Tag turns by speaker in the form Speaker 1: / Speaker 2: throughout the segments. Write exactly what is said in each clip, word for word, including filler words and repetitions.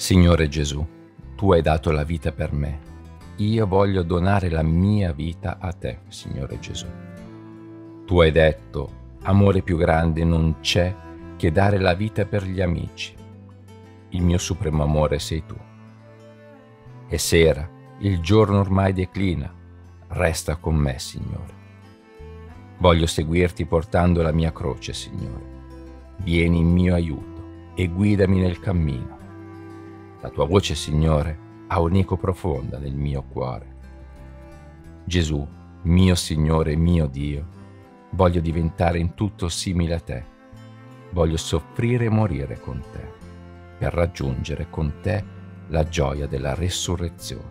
Speaker 1: Signore Gesù, Tu hai dato la vita per me. Io voglio donare la mia vita a Te, Signore Gesù. Tu hai detto, amore più grande non c'è che dare la vita per gli amici. Il mio supremo amore sei Tu. È sera, il giorno ormai declina, resta con me, Signore. Voglio seguirti portando la mia croce, Signore. Vieni in mio aiuto e guidami nel cammino. La Tua voce, Signore, ha un'eco profonda nel mio cuore. Gesù, mio Signore e mio Dio, voglio diventare in tutto simile a Te. Voglio soffrire e morire con Te, per raggiungere con Te la gioia della resurrezione.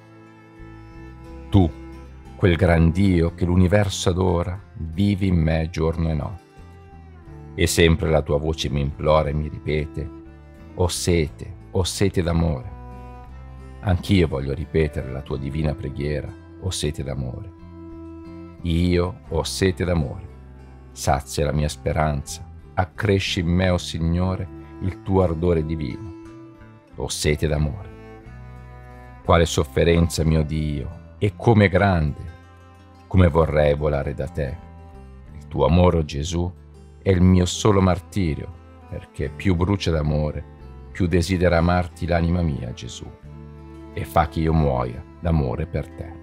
Speaker 1: Tu, quel gran Dio che l'universo adora, vivi in me giorno e notte. E sempre la Tua voce mi implora e mi ripete: ho sete, ho sete d'amore. Anch'io voglio ripetere la Tua divina preghiera: ho sete d'amore. Io ho sete d'amore. Sazia la mia speranza, accresci in me, o Signore, il Tuo ardore divino. Ho sete d'amore. Quale sofferenza, mio Dio, e come grande, come vorrei volare da Te. Il Tuo amore, o Gesù, è il mio solo martirio, perché più brucia d'amore, più desidera amarti l'anima mia, Gesù, e fa che io muoia d'amore per Te.